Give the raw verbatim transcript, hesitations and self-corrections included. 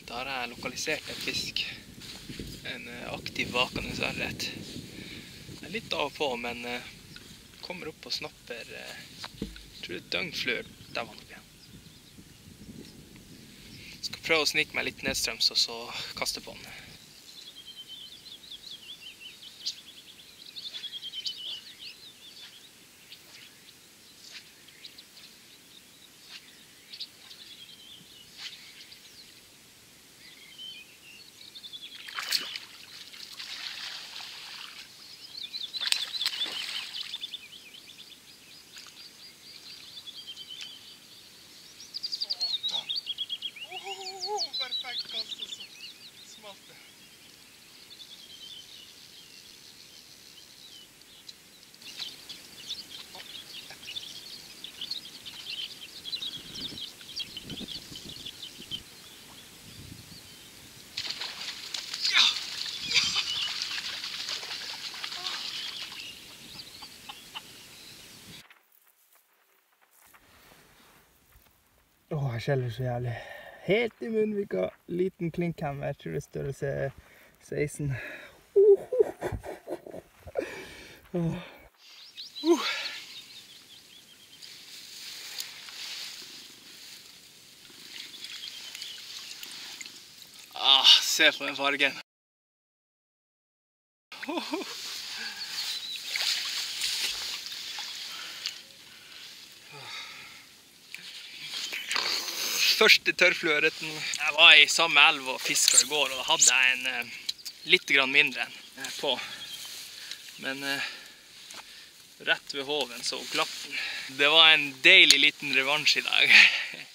Da har jeg lokalisert en fisk. En aktiv vakende ørret. Det er litt av og på, men kommer opp og snapper, jeg tror det er døgnflør. Der var han oppe igjen. Skal prøve å snike meg litt nedstrøms og så kaste på den. Åh, jeg skjelver så jævlig. Helt i munnvika, liten klinkhem. Jeg tror det er størrelse seksten. Uh. Uh. Uh. Ah, se på den fargen. Uh. Første tørrfluørreten. Jeg var i samme elv og fisket i går, og da hadde jeg en eh, litt grann mindre enn på. Men eh, rett ved hoven så glapp den. Det var en deilig liten revansj i dag.